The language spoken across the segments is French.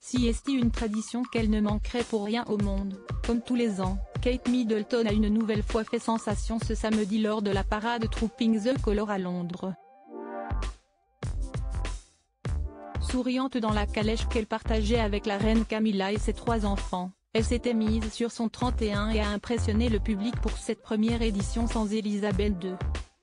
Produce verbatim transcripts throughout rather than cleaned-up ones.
Si est une tradition qu'elle ne manquerait pour rien au monde. Comme tous les ans, Kate Middleton a une nouvelle fois fait sensation ce samedi lors de la parade Trooping the Colour à Londres. Souriante dans la calèche qu'elle partageait avec la reine Camilla et ses trois enfants, elle s'était mise sur son trente et un et a impressionné le public pour cette première édition sans Elisabeth deux.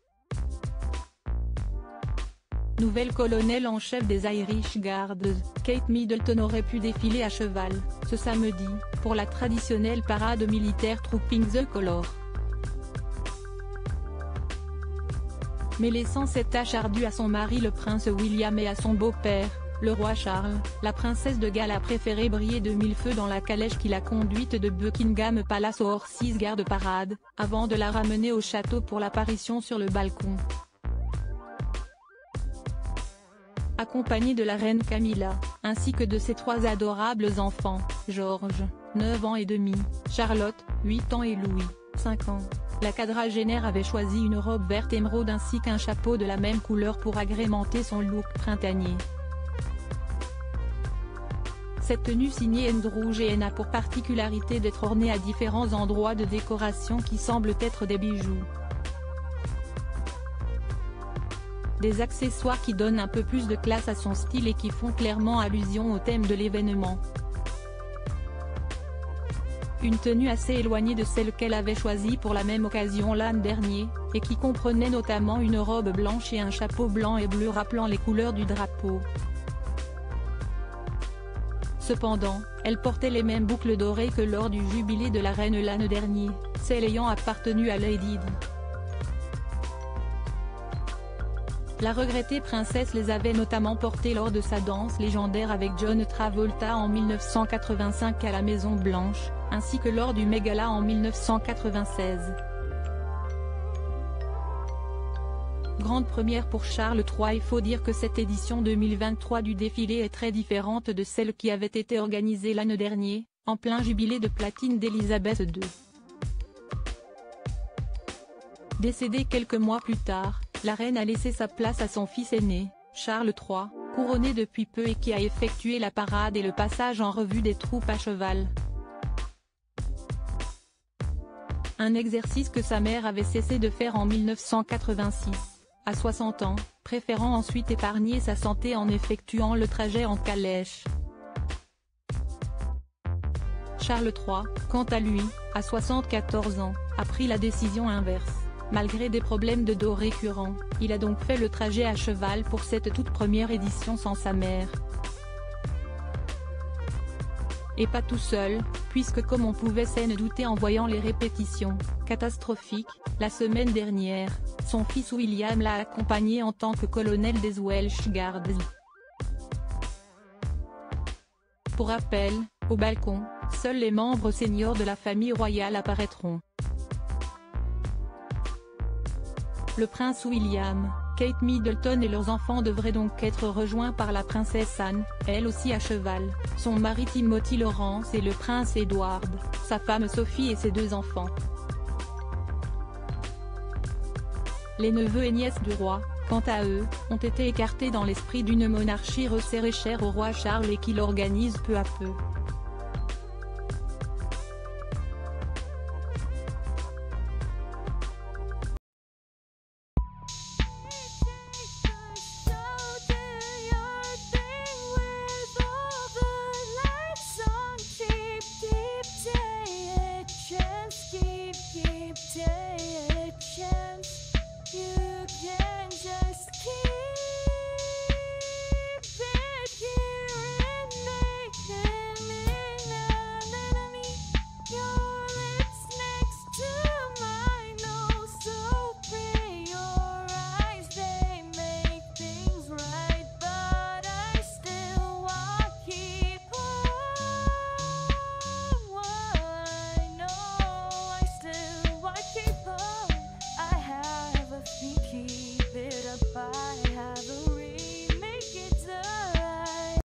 Nouvelle colonelle en chef des Irish Guards, Kate Middleton aurait pu défiler à cheval, ce samedi, pour la traditionnelle parade militaire Trooping the Colour. Mais laissant cette tâche ardue à son mari le prince William et à son beau-père, le roi Charles, la princesse de Galles a préféré briller de mille feux dans la calèche qui l'a conduite de Buckingham Palace au Horses Guard Parade, avant de la ramener au château pour l'apparition sur le balcon. Accompagnée de la reine Camilla, ainsi que de ses trois adorables enfants, George, neuf ans et demi, Charlotte, huit ans et Louis, cinq ans, la quadragénaire avait choisi une robe verte émeraude ainsi qu'un chapeau de la même couleur pour agrémenter son look printanier. Cette tenue signée Andrew G N a pour particularité d'être ornée à différents endroits de décoration qui semblent être des bijoux. Des accessoires qui donnent un peu plus de classe à son style et qui font clairement allusion au thème de l'événement. Une tenue assez éloignée de celle qu'elle avait choisie pour la même occasion l'an dernier, et qui comprenait notamment une robe blanche et un chapeau blanc et bleu rappelant les couleurs du drapeau. Cependant, elle portait les mêmes boucles dorées que lors du jubilé de la reine l'an dernier, celles ayant appartenu à Lady Di. La regrettée princesse les avait notamment portées lors de sa danse légendaire avec John Travolta en mille neuf cent quatre-vingt-cinq à la Maison Blanche, ainsi que lors du Met-Gala en mille neuf cent quatre-vingt-seize. Grande première pour Charles trois. Il faut dire que cette édition deux mille vingt-trois du défilé est très différente de celle qui avait été organisée l'an dernier, en plein jubilé de platine d'Elisabeth deux. Décédée quelques mois plus tard, la reine a laissé sa place à son fils aîné, Charles trois, couronné depuis peu et qui a effectué la parade et le passage en revue des troupes à cheval. Un exercice que sa mère avait cessé de faire en mille neuf cent quatre-vingt-six, à soixante ans, préférant ensuite épargner sa santé en effectuant le trajet en calèche. Charles trois, quant à lui, à soixante-quatorze ans, a pris la décision inverse. Malgré des problèmes de dos récurrents, il a donc fait le trajet à cheval pour cette toute première édition sans sa mère. Et pas tout seul, puisque comme on pouvait s'en douter en voyant les répétitions, catastrophiques, la semaine dernière, son fils William l'a accompagné en tant que colonel des Welsh Guards. Pour rappel, au balcon, seuls les membres seniors de la famille royale apparaîtront. Le prince William, Kate Middleton et leurs enfants devraient donc être rejoints par la princesse Anne, elle aussi à cheval, son mari Timothy Lawrence et le prince Edward, sa femme Sophie et ses deux enfants. Les neveux et nièces du roi, quant à eux, ont été écartés dans l'esprit d'une monarchie resserrée chère au roi Charles et qui l'organise peu à peu.